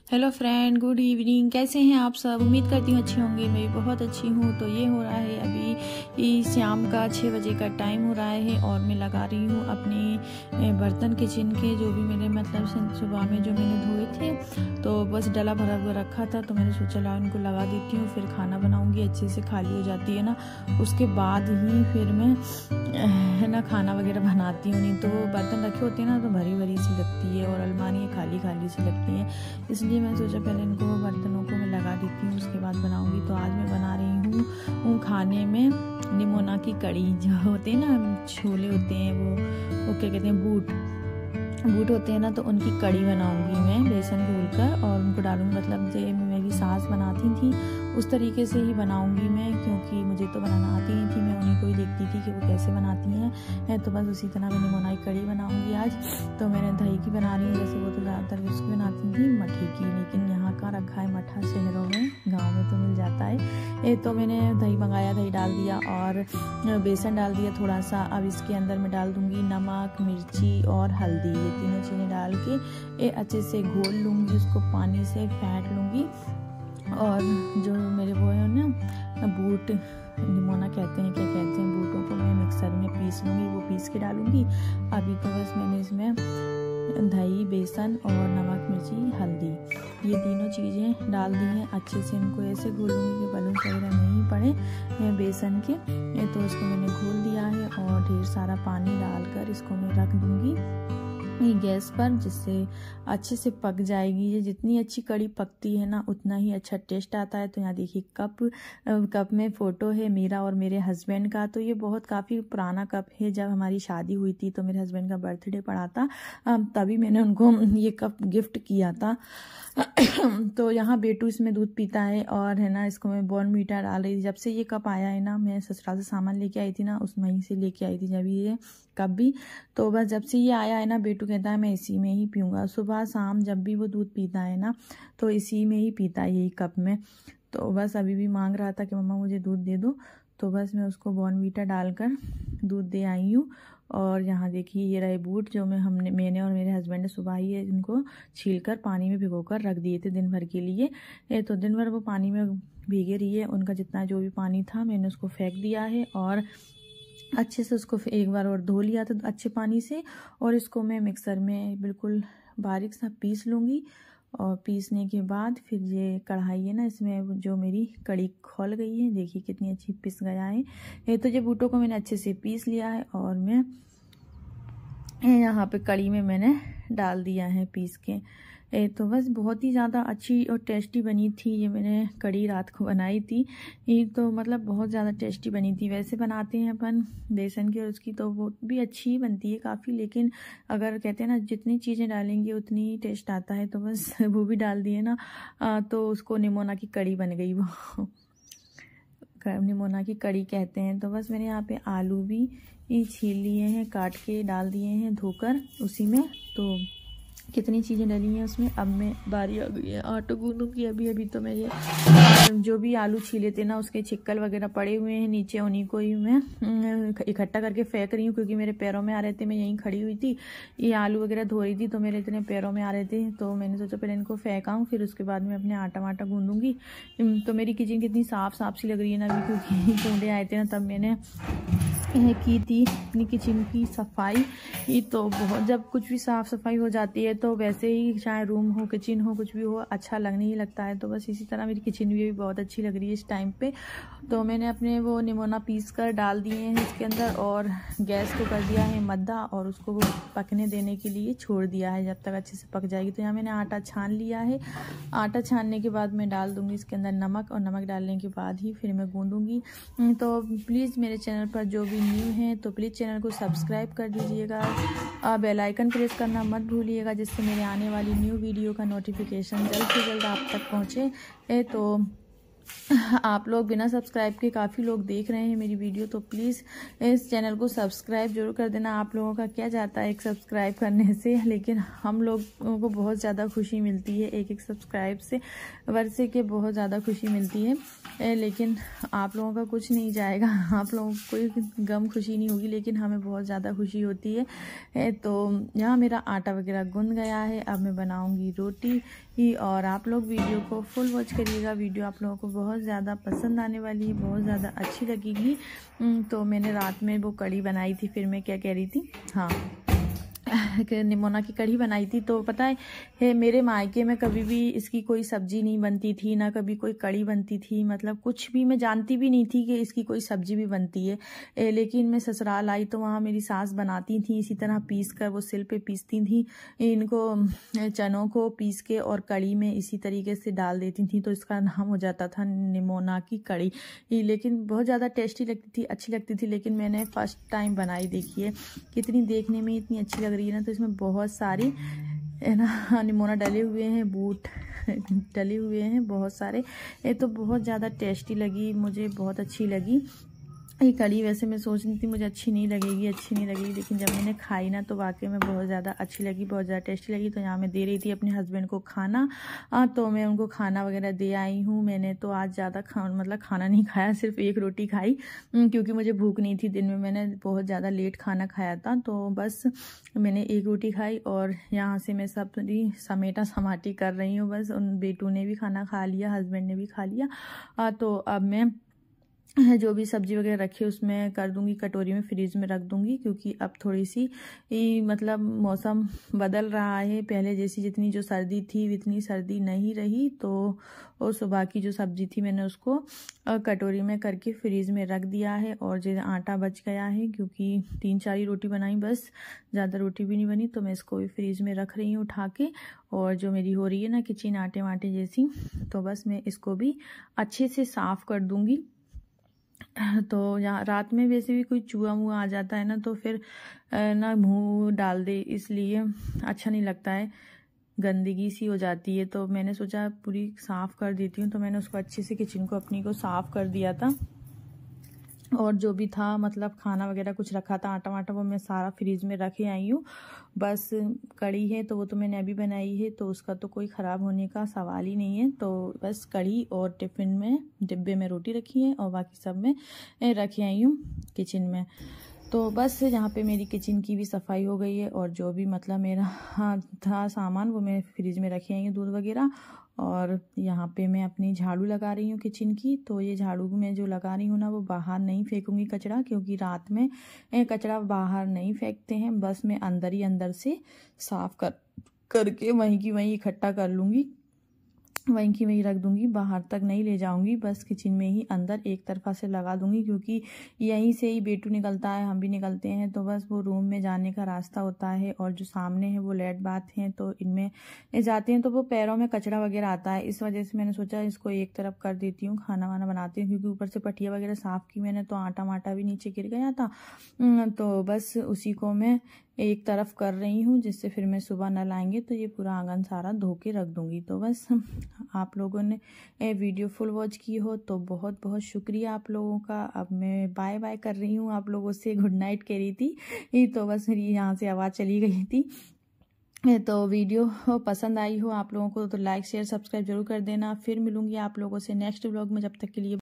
Hello friend, good evening. कैसे हैं आप सब? उम्मीद करती हूँ अच्छी होंगी। मैं भी बहुत अच्छी हूँ। तो ये हो रहा है अभी शाम का 6 बजे का टाइम हो रहा है और मैं लगा रही हूँ अपने बर्तन किचन के, जो भी मेरे मतलब सुबह में जो मैंने धोए थे। तो बस डला भरा हुआ रखा था, तो मैंने सोचा ला उनको लगा देती हूँ, फिर खाना बनाऊँगी। अच्छे से खाली हो जाती है ना, उसके बाद ही फिर मैं है ना खाना वगैरह बनाती हूँ। नहीं तो वो बर्तन रखे होते हैं ना तो भरी भरी सी लगती है और अलमारी खाली खाली सी लगती है। इसलिए मैं सोचा पहले इनको बर्तनों को मैं लगा देती हूँ, उसके बाद बनाऊंगी। तो आज मैं बना रही हूँ खाने में निमोना की कड़ी। जो होते हैं ना छोले होते हैं, वो क्या कहते हैं, बूट होते हैं ना, तो उनकी कड़ी बनाऊंगी मैं बेसन घोल कर और उनको डालूंगी। मतलब जो मेरी सास बनाती थी उस तरीके से ही बनाऊंगी मैं, क्योंकि मुझे तो बनाना आती नहीं थी। मैं उन्हीं को ही देखती थी कि वो कैसे बनाती हैं। तो बस उसी तरह मैं निमोना की कड़ी बनाऊंगी आज। तो मैंने दही की बना रही हूँ, जैसे वो तो ज़्यादातर उसकी बनाती थी मठी की, लेकिन यहाँ का रखा है मठा शहरों में, गाँव में तो मिल जाता है। तो मैंने दही मंगाया, दही डाल दिया और बेसन डाल दिया थोड़ा सा। अब इसके अंदर मैं डाल दूंगी नमक, मिर्ची और हल्दी। ये तीनों चीज़ें डाल के अच्छे से घोल लूँगी, उसको पानी से फेंट लूँगी। और जो मेरे वो है ना बूट, निमोना कहते हैं, क्या कहते हैं, बूटों को मैं मिक्सर में पीस लूँगी, वो पीस के डालूँगी। अभी तो बस मैंने इसमें दही, बेसन और नमक, मिर्ची, हल्दी, ये तीनों चीज़ें डाल दी हैं। अच्छे से इनको ऐसे घोलूँगी कि बलून वगैरह नहीं पड़े बेसन के। तो इसको मैंने घोल दिया है और ढेर सारा पानी डालकर इसको मैं रख दूँगी गैस पर, जिससे अच्छे से पक जाएगी। ये जितनी अच्छी कड़ी पकती है ना उतना ही अच्छा टेस्ट आता है। तो यहाँ देखिए कप में फ़ोटो है मेरा और मेरे हस्बैंड का। तो ये बहुत काफ़ी पुराना कप है, जब हमारी शादी हुई थी तो मेरे हस्बैंड का बर्थडे पड़ा था, तभी मैंने उनको ये कप गिफ्ट किया था। तो यहाँ बेटू इसमें दूध पीता है और है ना, इसको मैं बॉर्नवीटा डाल रही थी। जब से ये कप आया है ना, मैं ससुराल से सामान लेके आई थी ना, उस वहीं से लेके आई थी जब ये कप भी। तो बस जब से ये आया है ना, बेटू कहता है मैं इसी में ही पीऊँगा। सुबह शाम जब भी वो दूध पीता है ना, तो इसी में ही पीता है, यही कप में। तो बस अभी भी मांग रहा था कि मम्मा मुझे दूध दे दो, तो बस मैं उसको बॉर्नवीटा डालकर दूध दे आई हूँ। और यहाँ देखिए ये रहे बूट, जो मैंने और मेरे हस्बैंड ने सुबह ही इनको छीलकर पानी में भिगोकर रख दिए थे दिन भर के लिए। तो दिन भर वो पानी में भीगे रही है। उनका जितना जो भी पानी था मैंने उसको फेंक दिया है और अच्छे से उसको एक बार और धो लिया था अच्छे पानी से। और इसको मैं मिक्सर में बिल्कुल बारीक सा पीस लूँगी। और पीसने के बाद फिर ये कढ़ाई है ना, इसमें जो मेरी कड़ी खोल गई है, देखिए कितनी अच्छी पिस गया है। तो ये बूटों को मैंने अच्छे से पीस लिया है और मैं यहाँ पे कड़ी में मैंने डाल दिया है पीस के। तो बस बहुत ही ज़्यादा अच्छी और टेस्टी बनी थी। ये मैंने कड़ी रात को बनाई थी, ये तो मतलब बहुत ज़्यादा टेस्टी बनी थी। वैसे बनाते हैं अपन बेसन की और उसकी, तो वो भी अच्छी ही बनती है काफ़ी, लेकिन अगर कहते हैं ना जितनी चीज़ें डालेंगे उतनी ही टेस्ट आता है। तो बस वो भी डाल दिए ना, तो उसको निमोना की कड़ी बन गई वो। निमोना की कड़ी कहते हैं। तो बस मैंने यहाँ पे आलू भी छील लिए हैं, काट के डाल दिए हैं धोकर उसी में। तो कितनी चीज़ें डली हैं उसमें। अब मैं बारी आ गई है आटा गूंदूंगी। अभी तो मैं ये जो भी आलू छीले थे ना, उसके छिक्कल वगैरह पड़े हुए हैं नीचे, उन्हीं को ही मैं इकट्ठा करके फेंक रही हूँ, क्योंकि मेरे पैरों में आ रहे थे। मैं यहीं खड़ी हुई थी, ये आलू वगैरह धो रही थी, तो मेरे इतने पैरों में आ रहे थे, तो मैंने सोचा पहले इनको फेंकाऊँ, फिर उसके बाद में अपने आटा वाटा गूंदूंगी। तो मेरी किचन कितनी साफ सी लग रही है ना अभी, क्योंकि कूड़े आए थे ना, तब मैंने की थी अपनी किचन की सफाई। तो बहुत, जब कुछ भी साफ़ सफाई हो जाती है तो वैसे ही चाहे रूम हो, किचन हो, कुछ भी हो, अच्छा लगने ही लगता है। तो बस इसी तरह मेरी किचन भी बहुत अच्छी लग रही है इस टाइम पे। तो मैंने अपने वो निमोना पीस कर डाल दिए हैं इसके अंदर और गैस को कर दिया है मद्दा और उसको वो पकने देने के लिए छोड़ दिया है, जब तक अच्छे से पक जाएगी। तो यहाँ मैंने आटा छान लिया है। आटा छानने के बाद मैं डाल दूँगी इसके अंदर नमक, और नमक डालने के बाद ही फिर मैं गूँदूँगी। तो प्लीज़ मेरे चैनल पर जो भी न्यू हैं तो प्लीज़ चैनल को सब्सक्राइब कर दीजिएगा, बेल आइकन प्रेस करना मत भूलिएगा, जिससे मेरे आने वाली न्यू वीडियो का नोटिफिकेशन जल्द से जल्द आप तक पहुँचे। तो आप लोग बिना सब्सक्राइब के काफ़ी लोग देख रहे हैं मेरी वीडियो, तो प्लीज़ इस चैनल को सब्सक्राइब जरूर कर देना। आप लोगों का क्या जाता है एक सब्सक्राइब करने से, लेकिन हम लोगों को बहुत ज़्यादा खुशी मिलती है एक सब्सक्राइब से, वर्षे के बहुत ज़्यादा खुशी मिलती है। लेकिन आप लोगों का कुछ नहीं जाएगा, आप लोगों को कोई गम खुशी नहीं होगी, लेकिन हमें बहुत ज़्यादा खुशी होती है। तो यहाँ मेरा आटा वगैरह गूंद गया है, अब मैं बनाऊँगी रोटी और आप लोग वीडियो को फुल वॉच करिएगा। वीडियो आप लोगों को बहुत ज़्यादा पसंद आने वाली है, बहुत ज़्यादा अच्छी लगेगी। तो मैंने रात में वो कढ़ी बनाई थी, फिर मैं क्या कह रही थी, हाँ निमोना की कढ़ी बनाई थी। तो पता है मेरे मायके में कभी भी इसकी कोई सब्जी नहीं बनती थी, ना कभी कोई कढ़ी बनती थी, मतलब कुछ भी मैं जानती भी नहीं थी कि इसकी कोई सब्जी भी बनती है। लेकिन मैं ससुराल आई तो वहाँ मेरी सास बनाती थी इसी तरह पीस कर, वो सिल पे पीसती थी इनको, चनों को पीस के और कढ़ी में इसी तरीके से डाल देती थी, तो इसका नाम हो जाता था निमोना की कढ़ी। लेकिन बहुत ज़्यादा टेस्टी लगती थी, अच्छी लगती थी। लेकिन मैंने फर्स्ट टाइम बनाई, देखिए कितनी देखने में इतनी अच्छी लग रही है ना। तो इसमें बहुत सारी है ना निमोना डले हुए हैं, बूट डले हुए हैं बहुत सारे। ये तो बहुत ज़्यादा टेस्टी लगी, मुझे बहुत अच्छी लगी ये कढ़ी। वैसे मैं सोच रही थी मुझे अच्छी नहीं लगेगी, लेकिन जब मैंने खाई ना तो वाकई में बहुत ज़्यादा अच्छी लगी, बहुत ज़्यादा टेस्टी लगी। तो यहाँ मैं दे रही थी अपने हस्बैंड को खाना, तो मैं उनको खाना वगैरह दे आई हूँ। मैंने तो आज ज़्यादा खाना नहीं खाया, सिर्फ एक रोटी खाई, क्योंकि मुझे भूख नहीं थी। दिन में मैंने बहुत ज़्यादा लेट खाना खाया था, तो बस मैंने एक रोटी खाई। और यहाँ से मैं सब समेटा समाटी कर रही हूँ, बस उन बेटू ने भी खाना खा लिया, हस्बैंड ने भी खा लिया। तो अब मैं जो भी सब्जी वगैरह रखी उसमें कर दूंगी, कटोरी में फ्रीज में रख दूंगी, क्योंकि अब थोड़ी सी मतलब मौसम बदल रहा है। पहले जैसी जितनी जो सर्दी थी इतनी सर्दी नहीं रही। तो और सुबह की जो सब्जी थी मैंने उसको कटोरी में करके फ्रीज में रख दिया है। और जो आटा बच गया है, क्योंकि 3-4 ही रोटी बनाई, बस ज़्यादा रोटी भी नहीं बनी, तो मैं इसको भी फ्रीज में रख रही हूँ उठा के। और जो मेरी हो रही है ना किचन आटे वाटे जैसी, तो बस मैं इसको भी अच्छे से साफ़ कर दूँगी। तो यहाँ रात में वैसे भी कोई चूहा मुआ आ जाता है ना, तो फिर ना मुँह डाल दे, इसलिए अच्छा नहीं लगता है, गंदगी सी हो जाती है। तो मैंने सोचा पूरी साफ़ कर देती हूँ। तो मैंने उसको अच्छे से किचन को अपनी को साफ़ कर दिया था। और जो भी था मतलब खाना वगैरह कुछ रखा था, आटा वाटा, वो मैं सारा फ्रीज में रखे आई हूँ। बस कढ़ी है तो वो तो मैंने अभी बनाई है, तो उसका तो कोई ख़राब होने का सवाल ही नहीं है। तो बस कढ़ी और टिफ़िन में डिब्बे में रोटी रखी है, और बाकी सब में रखे आई हूँ किचन में। तो बस यहाँ पे मेरी किचन की भी सफाई हो गई है, और जो भी मतलब मेरा था सामान वो मैं फ्रिज में रखे आई हूँ, दूध वगैरह। और यहाँ पे मैं अपनी झाड़ू लगा रही हूँ किचन की। तो ये झाड़ू में जो लगा रही हूँ ना, वो बाहर नहीं फेंकूंगी कचरा, क्योंकि रात में कचरा बाहर नहीं फेंकते हैं, बस मैं अंदर ही अंदर से साफ करके वहीं की वहीं इकट्ठा कर लूँगी, वहीं की वहीं रख दूंगी, बाहर तक नहीं ले जाऊंगी, बस किचन में ही अंदर एक तरफा से लगा दूंगी, क्योंकि यहीं से ही बेटू निकलता है, हम भी निकलते हैं, तो बस वो रूम में जाने का रास्ता होता है। और जो सामने है वो लेट बाथ है, तो इनमें जाते हैं तो वो पैरों में कचरा वगैरह आता है। इस वजह से मैंने सोचा इसको एक तरफ कर देती हूँ, खाना वाना बनाती हूँ, क्योंकि ऊपर से पटिया वगैरह साफ़ की मैंने, तो आटा वाटा भी नीचे गिर गया था। तो बस उसी को मैं एक तरफ कर रही हूँ, जिससे फिर मैं सुबह नल आएंगे तो ये पूरा आंगन सारा धो के रख दूंगी। तो बस आप लोगों ने वीडियो फुल वॉच की हो तो बहुत बहुत शुक्रिया आप लोगों का। अब मैं बाय बाय कर रही हूँ, आप लोगों से गुड नाइट कह रही थी, तो बस मेरी यहाँ से आवाज़ चली गई थी। तो वीडियो पसंद आई हो आप लोगों को तो लाइक शेयर सब्सक्राइब जरूर कर देना। फिर मिलूंगी आप लोगों से नेक्स्ट व्लॉग में, जब तक के लिए